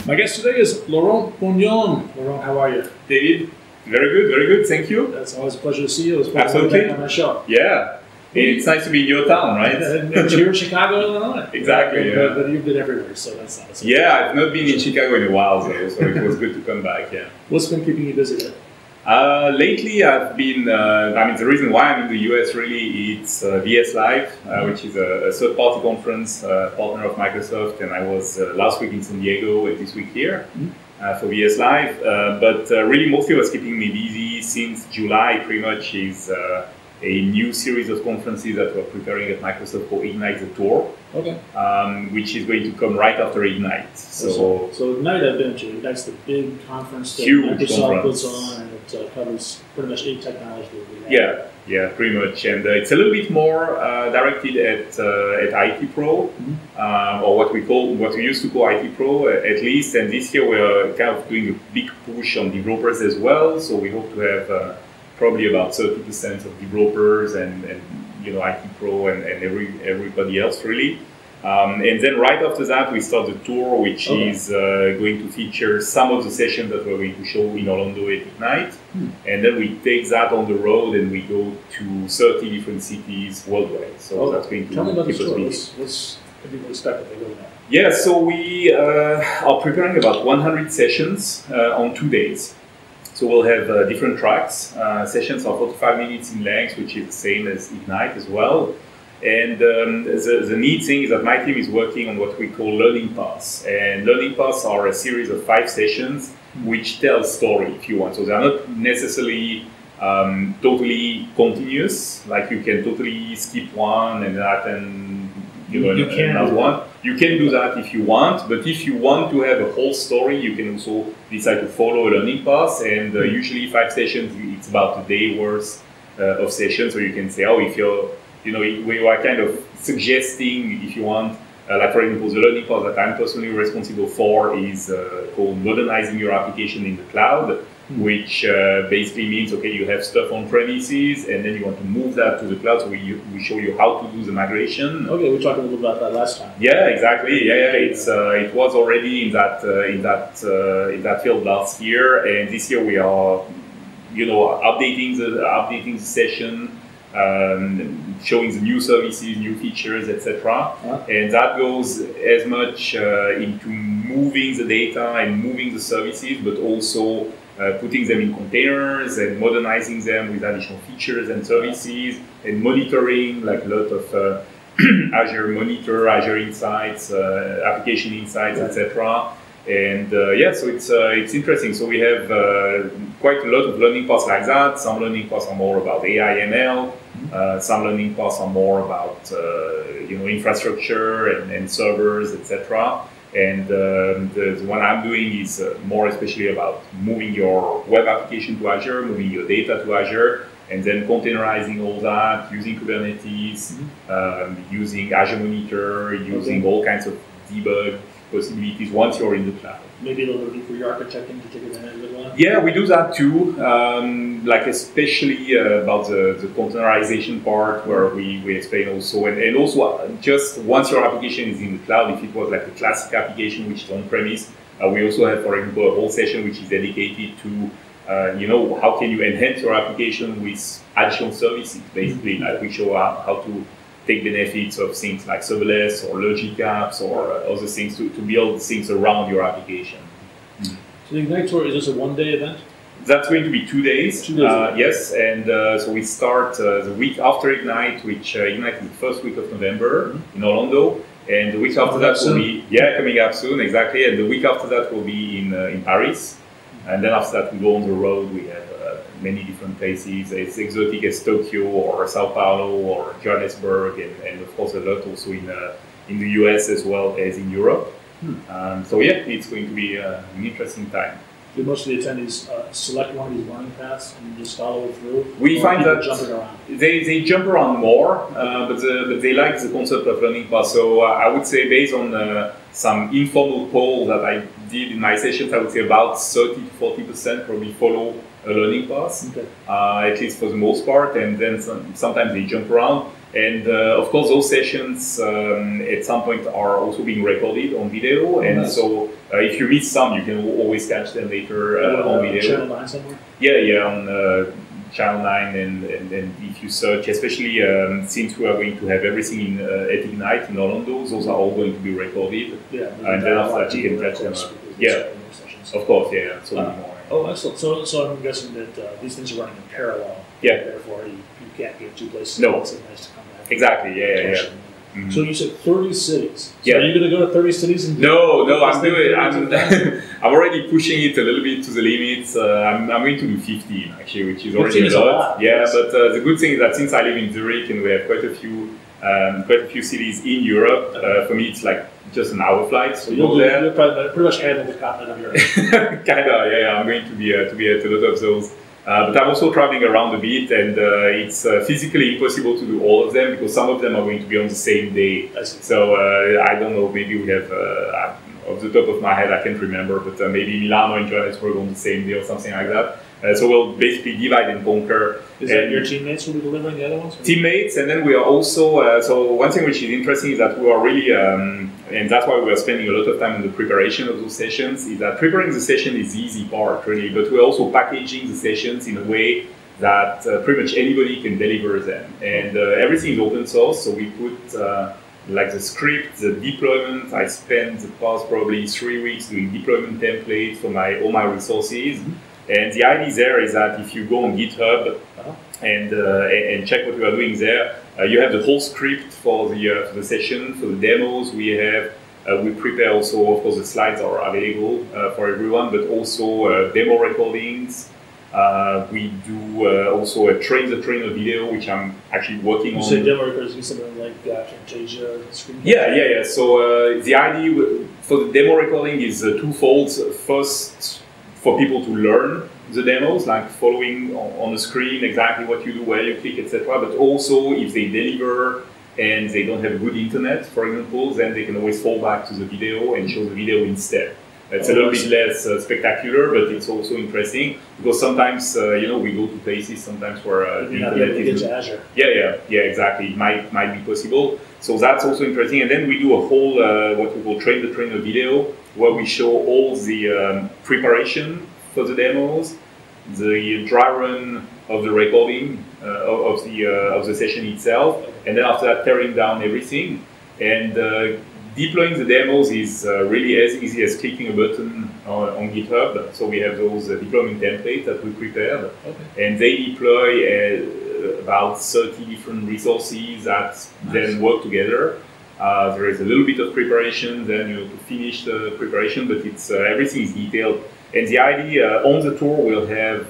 My guest today is Laurent Bugnion. Laurent, how are you? David, very good, thank you. It's always a pleasure to see you. It's a pleasure Absolutely. to be back on my show. Yeah, it's nice to be in your town, right? And you're in Chicago, Illinois. Exactly, yeah. But you've been everywhere, so that's nice. Yeah, I've not been in Chicago in a while, so it was good to come back, yeah. What's been keeping you busy there? Lately, I've been, the reason why I'm in the US really, it's VS Live, which is a third-party conference, partner of Microsoft, and I was last week in San Diego and this week here for VS Live. But really, mostly what's keeping me busy since July pretty much is a new series of conferences that we're preparing at Microsoft called Ignite the Tour, which is going to come right after Ignite. So Ignite I've been to. Ignite's the big conference that Huge Microsoft conference. puts on, and it covers pretty much any technology that we have. Yeah, pretty much. And it's a little bit more directed at IT Pro, or what we used to call IT Pro at least. And this year we're kind of doing a big push on developers as well. So we hope to have probably about 30% of developers and IT Pro and everybody else really. And then right after that we start the tour, which is going to feature some of the sessions that we're going to show in Orlando at Ignite. And then we take that on the road and we go to 30 different cities worldwide. So that's going to tell me about the keep us tour. busy. What do people expect when they go there? Yeah, so we are preparing about 100 sessions on 2 days. So we'll have different tracks. Sessions are 45 minutes in length, which is the same as Ignite as well. And the neat thing is that my team is working on what we call learning paths. And learning paths are a series of 5 sessions which tell story, if you want. So they're not necessarily totally continuous, like you can totally skip one and attend another one. You can do that if you want, but if you want to have a whole story, you can also decide to follow a learning path. And usually 5 sessions, it's about a day worth of sessions. So you can say, if we are kind of suggesting, if you want, like for example, the learning path that I'm personally responsible for is called modernizing your application in the cloud, which basically means, you have stuff on premises and then you want to move that to the cloud. So we show you how to do the migration. Okay, we talked a little bit about that last time. Yeah, exactly. It was already in that field last year, and this year we are, updating the session. Showing the new services, new features, etc. And that goes as much into moving the data and moving the services, but also putting them in containers and modernizing them with additional features and services, and monitoring, like a lot of Azure Monitor, Azure Insights, Application Insights, etc. And so it's interesting. So we have quite a lot of learning paths like that. Some learning paths are more about AI, ML. Some learning paths are more about infrastructure and servers, etc. And the one I'm doing is more especially about moving your web application to Azure, moving your data to Azure, and then containerizing all that using Kubernetes, using Azure Monitor, using all kinds of debug possibilities once you're in the cloud. Maybe a little bit for your architecting to take advantage of that? Yeah, we do that too, like especially about the containerization part, where we explain also, and also just once your application is in the cloud, if it was like a classic application which is on-premise, we also have, for example, a whole session which is dedicated to how can you enhance your application with additional services, basically. Like we show how to take benefits of things like serverless or logic apps or other things to build things around your application. So the Ignite Tour, is this a one-day event? That's going to be 2 days. 2 days. Yes, and so we start the week after Ignite, which Ignite is the first week of November in Orlando. And the week after that will be, coming up soon, exactly. And the week after that will be in Paris. And then after that we go on the road. We have many different places, as exotic as Tokyo or Sao Paulo or Johannesburg, and of course a lot also in the US as well as in Europe. So it's going to be an interesting time. Do most of the attendees select one of these learning paths and just follow it through? We find that jumping around? They jump around more, but they like the concept of learning paths. So I would say, based on some informal poll that I did in my sessions, I would say about 30 to 40% probably follow a learning path, at least for the most part, and then sometimes they jump around. And of course, those sessions at some point are also being recorded on video. And so if you miss some, you can always catch them later on video. Channel 9 somewhere? Yeah, on Channel 9. And if you search, especially since we are going to have everything at Ignite in Orlando, those are all going to be recorded. Yeah, and then after that, you can catch them. Yeah, of course, yeah. So more. Oh, excellent. So I'm guessing that these things are running in parallel. Yeah. Therefore, you can't get two places. No. It's nice to come back. Exactly, yeah. Mm-hmm. So you said 30 cities. Yeah. So are you going to go to 30 cities? And no, I'm already pushing it a little bit to the limits. I'm going to do 15 actually, which is already a lot. Yeah, but the good thing is that since I live in Zurich and we have quite a few cities in Europe, for me it's like just an hour flight. So you're pretty much heading the continent of Europe. Kinda, yeah. I'm going to be at a lot of those. But I'm also traveling around a bit, and it's physically impossible to do all of them because some of them are going to be on the same day. So I don't know, maybe we have, off the top of my head, I can't remember, but maybe Milano and Johannesburg on the same day or something like that. So we'll basically divide and conquer. Is that your teammates will be delivering the other ones? Teammates, and then we are also, so one thing which is interesting is that we are really, and that's why we are spending a lot of time in the preparation of those sessions, is that preparing the session is the easy part, really, but we're also packaging the sessions in a way that pretty much anybody can deliver them. And everything is open source, so we put like the script, the deployment. I spent the past probably 3 weeks doing deployment templates for all my resources. Mm-hmm. And the idea there is that if you go on GitHub and check what we are doing there, you have the whole script for the session, for the demos. We prepare also, of course, the slides are available for everyone, but also demo recordings. We do also a train the trainer video, which I'm actually working on. You say demo recordings, you something like Camtasia screen? Yeah. So the idea for the demo recording is twofold. First, for people to learn the demos, like following on the screen exactly what you do, where you click, etc. But also, if they deliver and they don't have good internet, for example, then they can always fall back to the video and show the video instead. It's a little bit less spectacular, but it's also interesting because sometimes, we go to places sometimes where the internet is. Azure. Yeah, exactly. It might be possible. So that's also interesting. And then we do a whole, what we call train the trainer video, where we show all the preparation for the demos, the dry run of the recording of the session itself, and then after that tearing down everything. And deploying the demos is really as easy as clicking a button on GitHub. So we have those deployment templates that we prepared, and they deploy about 30 different resources that then work together. There is a little bit of preparation, then you have to finish the preparation, but it's everything is detailed. And the idea on the tour we'll have,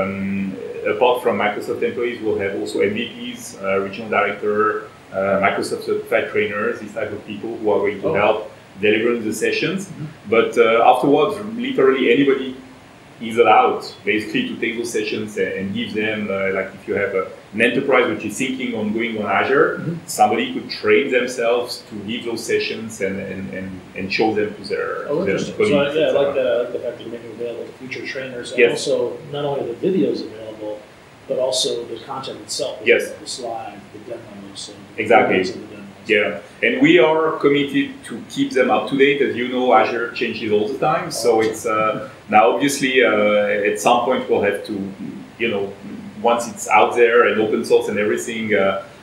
apart from Microsoft employees, we'll have also MVPs, regional director, Microsoft certified trainers, this type of people who are going to help delivering the sessions. Mm-hmm. But afterwards, literally anybody is allowed basically to take those sessions and give them, like if you have an enterprise which is thinking on going on Azure, somebody could train themselves to give those sessions and show them to their colleagues. So I like the fact that you're making available to future trainers, and also not only the videos available, but also the content itself. Yes. The slides, the demos. Exactly. Yeah, and we are committed to keep them up to date. As you know, Azure changes all the time, so it's now obviously at some point we'll have to, once it's out there and open source and everything,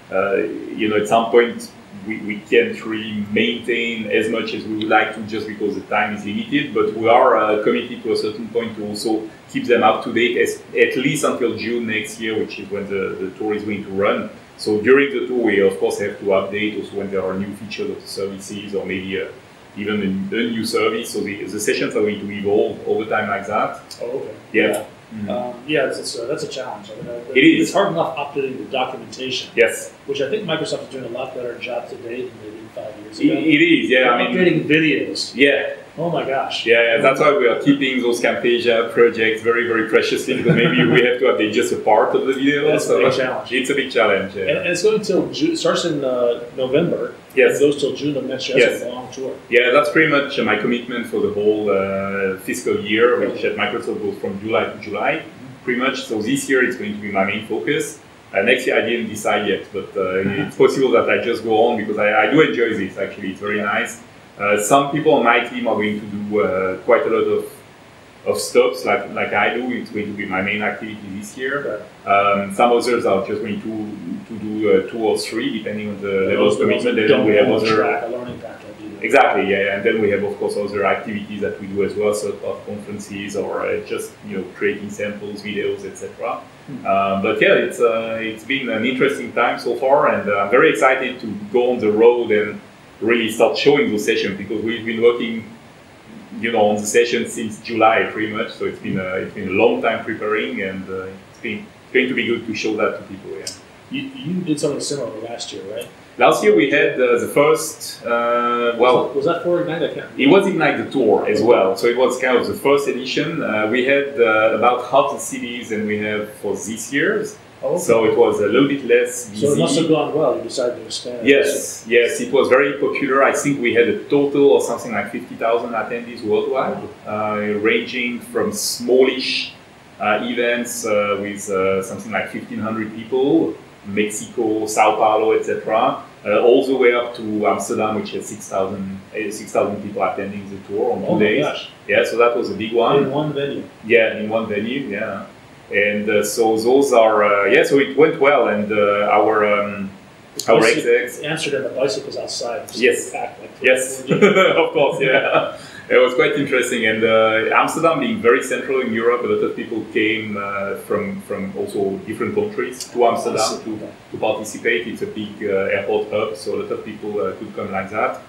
at some point we can't really maintain as much as we would like to just because the time is limited. But we are committed to a certain point to also keep them up to date at least until June next year, which is when the tour is going to run. So during the tour, we of course have to update also when there are new features of the services or maybe even a new service. So the sessions are going to evolve over time like that. Oh, okay. Yeah. That's a challenge. I mean, it is. It's hard enough updating the documentation. Yes. Which I think Microsoft is doing a lot better job today than they did 5 years ago. It is, yeah. Updating videos. Yeah. Oh my gosh. Yeah, that's why we are keeping those Camtasia projects very, very preciously, because maybe we have to update just a part of the video. That's a big challenge. It's a big challenge. Yeah. And it's going till June, starts in November. Yes. It goes till June of next year. That's a long tour. Yeah, that's pretty much my commitment for the whole fiscal year, which at Microsoft goes from July to July, pretty much. So this year it's going to be my main focus. Next year I didn't decide yet, but it's possible that I just go on because I do enjoy this. Actually, it's very nice. Some people on my team are going to do quite a lot of stops like I do. It's going to be my main activity this year. Some others are just going to do 2 or 3 depending on the level of commitment. Then we have other exactly, yeah, and then we have of course other activities that we do as well, so conferences or just creating samples, videos, etc. But yeah, it's been an interesting time so far, and I'm very excited to go on the road and really start showing those sessions because we've been working, on the session since July pretty much. So it's been a long time preparing, and it's going to be good to show that to people. Yeah. You did something similar last year, right? Last year we had the first, was that for Ignite? I can't. It was Ignite the Tour as well. So it was kind of the first edition. We had about half the cities than we have for this year's. Oh, okay. So it was a little bit less busy. So it must have gone well. You decided to expand. Yes, it was very popular. I think we had a total of something like 50,000 attendees worldwide, ranging from smallish events with something like 1,500 people, Mexico, Sao Paulo, etc., all the way up to Amsterdam, which has 6,000 people attending the tour on 2 days. Gosh. Yeah, so that was a big one. In one venue. Yeah, in one venue. Yeah. And so those are so it went well, and our execs Amsterdam, the bicycles outside. Yes, packed, like yes, of course, yeah. It was quite interesting, and Amsterdam being very central in Europe, a lot of people came from also different countries to Amsterdam to participate. It's a big airport hub, so a lot of people could come like that.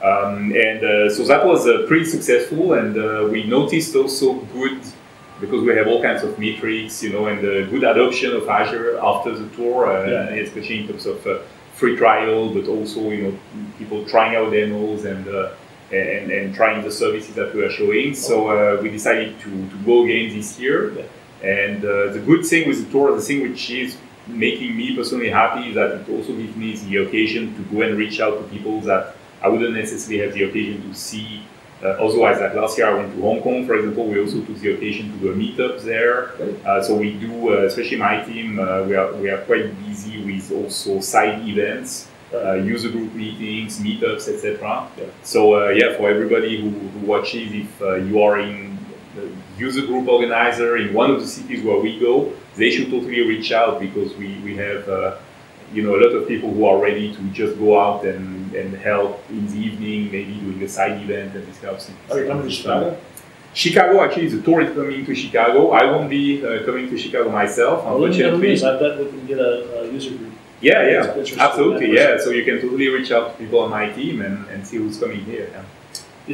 So that was pretty successful, and we noticed also good, because we have all kinds of metrics, and good adoption of Azure after the tour, especially in terms of free trial, but also people trying out demos and trying the services that we are showing. So we decided to go again this year. And the good thing with the tour, the thing which is making me personally happy, is that it also gives me the occasion to go and reach out to people that I wouldn't necessarily have the occasion to see. Otherwise, like last year I went to Hong Kong, for example, we also took the occasion to do a meetup there. So we do, especially my team, we are quite busy with also side events, user group meetings, meetups, etc. So for everybody who watches, if you are in the user group organizer in one of the cities where we go, they should totally reach out, because we have a lot of people who are ready to just go out and help in the evening, maybe doing a side event and this kind of thing. Are you coming to Chicago? Chicago, actually, the tour is coming to Chicago. I won't be coming to Chicago myself, unfortunately. I bet we can get a user group. Yeah, absolutely, yeah. So you can totally reach out to people on my team and see who's coming here. Yeah.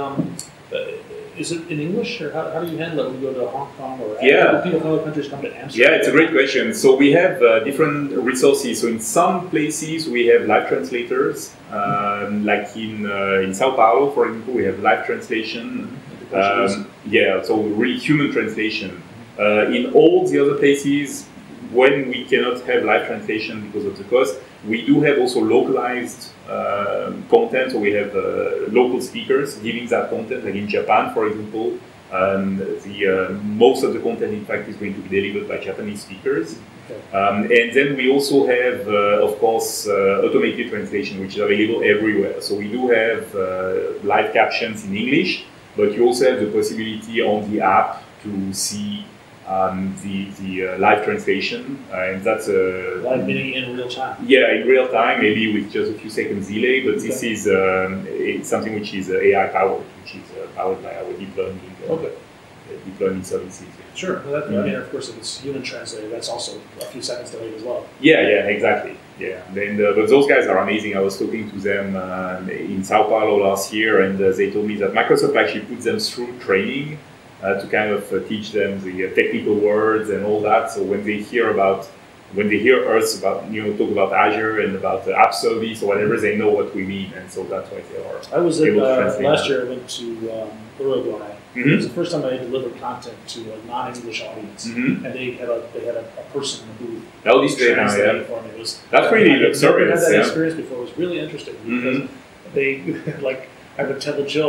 Is it in English, or how do you handle it when you go to Hong Kong or people from other countries come to Amsterdam? Yeah, it's a great question. So we have different resources. So in some places we have live translators, like in Sao Paulo, for example, we have live translation. So really human translation. In all the other places, when we cannot have live translation because of the cost, we do have also localized content. So we have local speakers giving that content. Like in Japan, for example, most of the content, in fact, is going to be delivered by Japanese speakers. And then we also have, of course, automated translation, which is available everywhere. So we do have live captions in English, but you also have the possibility on the app to see the live translation, and that's live meaning in real time. Yeah, in real time, maybe with just a few seconds delay. But this is it's something which is AI powered, which is powered by our deep learning deep learning services. Sure. Well, I mean, of course, if it's human translated, that's also a few seconds delayed as well. Yeah, exactly. Yeah, but those guys are amazing. I was talking to them in Sao Paulo last year, and they told me that Microsoft actually put them through training to kind of teach them the technical words and all that. So when they hear us talk about Azure and about the app service or whatever, they know what we mean, and so that's why they are. I was last year. I went to Uruguay. It was the first time I had delivered content to a non-English audience, and they had a person in the booth. Oh, these days, for me. That's really luxurious. I had that experience before. It was really interesting because they I would tell a joke.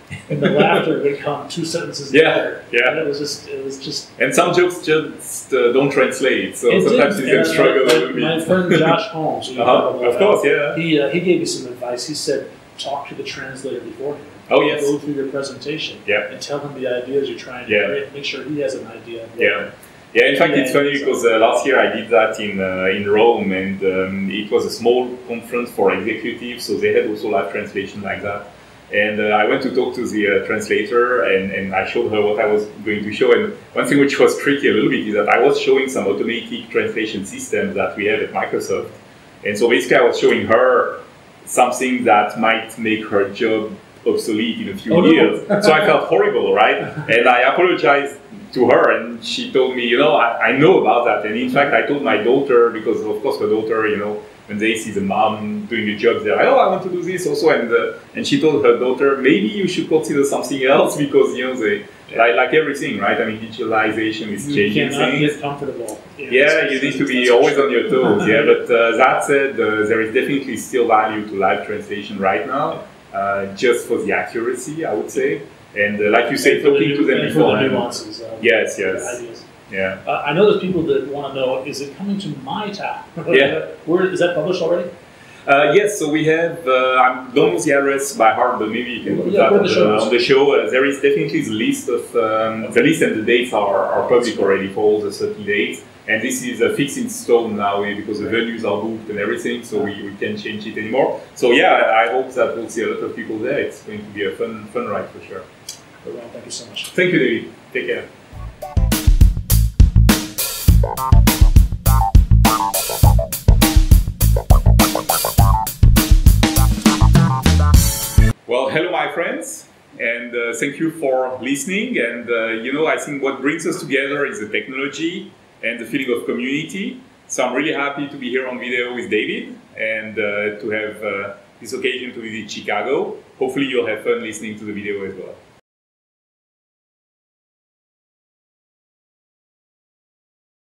and the laughter would come 2 sentences later. Yeah. And it was just. And some jokes just don't translate, so sometimes you can struggle a little bit. My friend Josh Holmes, of course, yeah. He gave me some advice. He said, talk to the translator beforehand. Oh, yes. Go through your presentation. Yeah. And tell him the ideas you're trying to create. Make sure he has an idea. Yeah. Yeah, in fact, it's funny because last year I did that in Rome, and it was a small conference for executives, so they had also live translation like that. And I went to talk to the translator, and I showed her what I was going to show. And one thing which was tricky a little bit is that I was showing some automatic translation systems that we have at Microsoft. And so basically I was showing her something that might make her job obsolete in a few years. So I felt horrible, right? And I apologized to her, and she told me, I know about that. And in fact, I told my daughter, because of course her daughter, when they see the mom doing the job, they're like, oh, I want to do this also. And she told her daughter, maybe you should consider something else, because they like everything, right? I mean, digitalization is changing things. You cannot get comfortable. Yeah, you need to be always on your toes. Yeah, but that said, there is definitely still value to live translation right now, just for the accuracy, I would say. And like you say, talking to them before. The nuances. Yes. Ideas. Yeah. I know there's people that want to know, is it coming to my town? Yeah. Is that published already? Yes, so we have, I don't know the address by heart, but maybe you can put that on the show. There is definitely the list of, the list and the dates are public already for all the 30 days. And this is fixed in stone now because the venues are booked and everything, so we can't change it anymore. So yeah, I hope that we'll see a lot of people there. It's going to be a fun ride for sure. Laurent, thank you so much. Thank you, David. Take care. Well, hello, my friends, and thank you for listening. And I think what brings us together is the technology and the feeling of community. So I'm really happy to be here on video with David and to have this occasion to visit Chicago. Hopefully you'll have fun listening to the video as well.